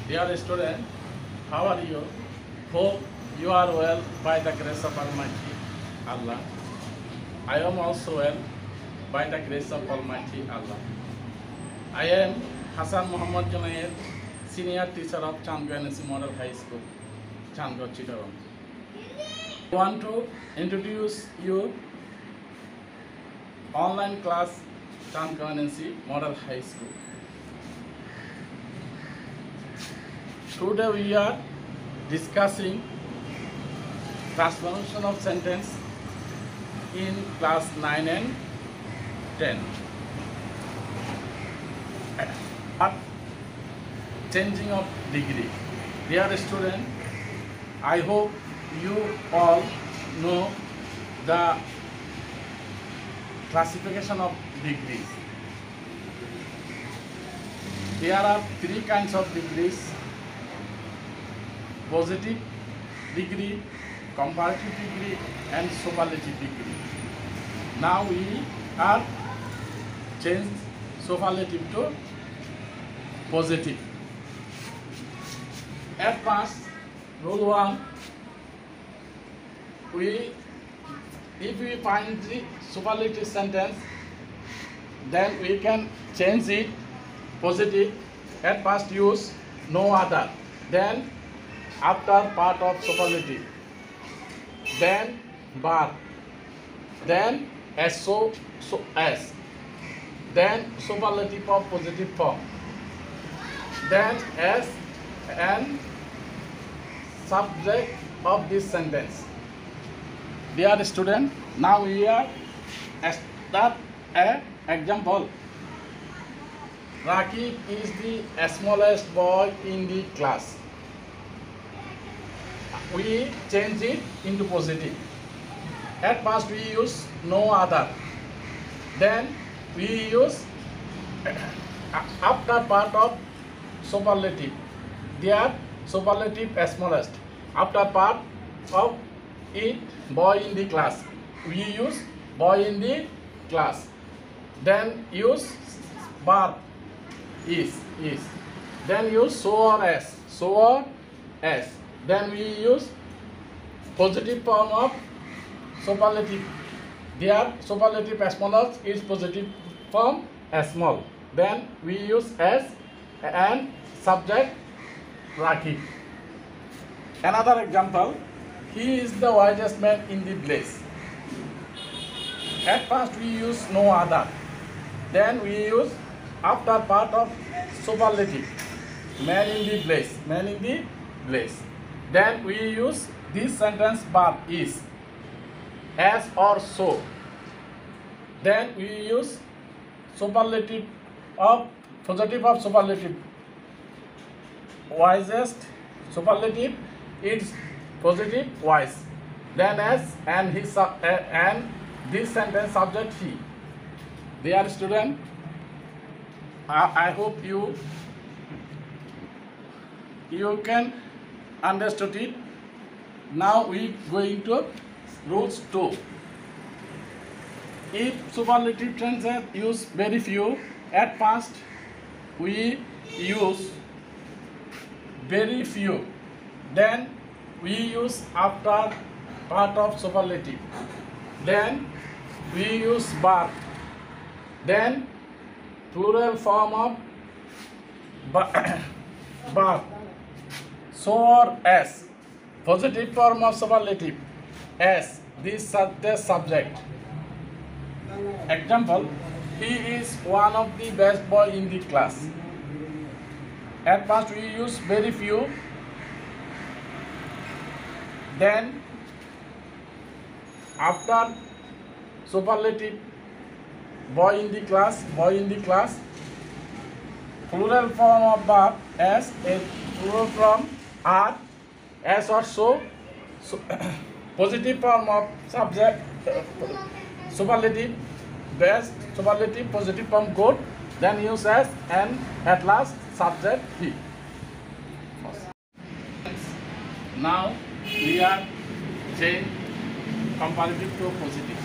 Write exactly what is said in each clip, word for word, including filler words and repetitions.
Dear student, how are you? Hope you are well by the grace of Almighty Allah. I am also well by the grace of Almighty Allah. I am Hassan Muhammad Junaid, senior teacher of Chandgarh N S C Model High School, Chandgarh, Chittagong. I want to introduce you online class Chandgarh N S C Model High School. Today we are discussing transformation of sentence in class nine and ten. But changing of degree. Dear student, I hope you all know the classification of degrees. There are three kinds of degrees: positive degree, comparative degree, and superlative degree. Now we are changed superlative to positive. At first, rule one, we if we find the superlative sentence, then we can change it positive. At first use no other, then after part of superlative, then bar, then as so, so as, then superlative of positive form, then as and subject of this sentence. Dear student, now we are start an example. Rakib is the smallest boy in the class. We change it into positive. At first we use no other, then we use after part of superlative, there superlative smallest, after part of it boy in the class, we use boy in the class, then use bar is is, then use so or as, so or as, then we use positive form of superlative. There superlative smallest is positive form as small. Then we use as and subject Rakib. Another example, he is the wisest man in the place. At first we use no other, then we use after part of superlative, man in the place, man in the place. Then we use this sentence bar is, as or so. Then we use superlative of positive of superlative, wisest superlative is positive wise. Then as and his uh, and this sentence subject he. Dear student, I, I hope you you can understood it. Now we going to rules two. If superlative tenses use very few, at first we use very few, then we use after part of superlative, then we use bar, then plural form of bar, bar. So or as, positive form of superlative, as, this the subject. Example, he is one of the best boy in the class. At first we use very few, then after superlative, boy in the class, boy in the class, plural form of verb as, a plural form are, as or so, so positive form of subject, uh, superlative, best, superlative, positive form good, then use as, and at last subject he. Now we are change comparative to positive.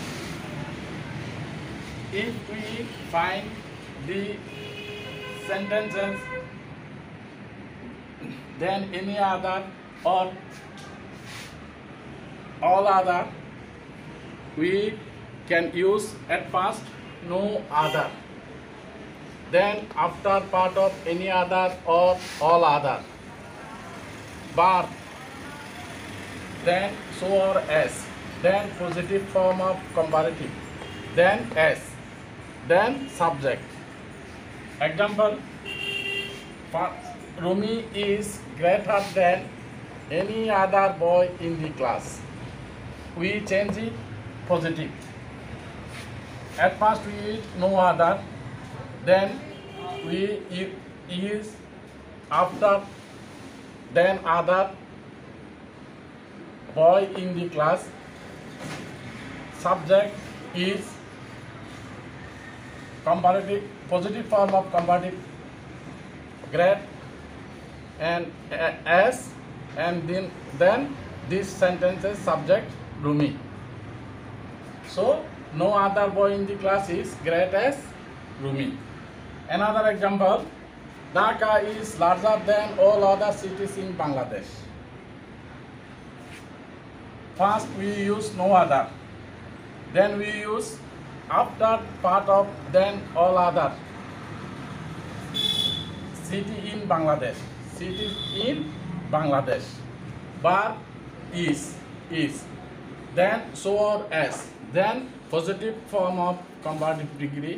If we find the sentences then any other, or all other. We can use at first no other, then after part of any other or all other, bar, then so or as, then positive form of comparative, then as, then subject. Example, Rumi is greater than any other boy in the class. We change it positive. At first we use no other, then we use after, then other boy in the class. Subject is comparative, positive form of comparative, great, and uh, as, and then then this sentence is subject Rumi. So no other boy in the class is great as Rumi. Another example, Dhaka is larger than all other cities in Bangladesh. First we use no other, then we use after part of, then all other. City in Bangladesh, city in Bangladesh. Bar is, is. Then so or as, then positive form of comparative degree.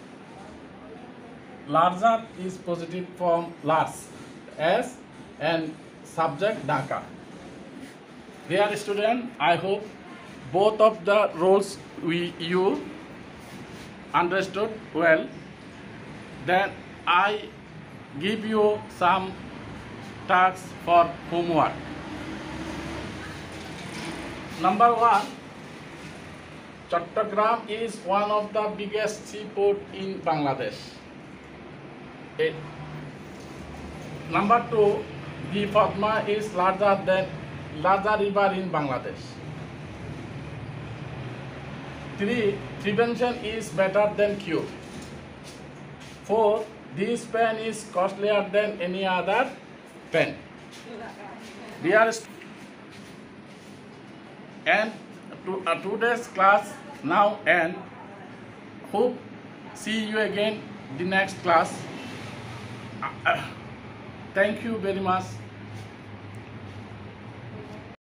Larger is positive form large, as, and subject Dhaka. Dear student, I hope both of the roles we you understood well. Then I give you some tasks for homework. Number one, Chattogram is one of the biggest seaport in Bangladesh. It. Number two, the Padma is larger than larger river in Bangladesh. Three, prevention is better than cure. Four, this pen is costlier than any other pen. Dear and to, uh, today's class now end. Hope see you again the next class. Uh, uh, thank you very much.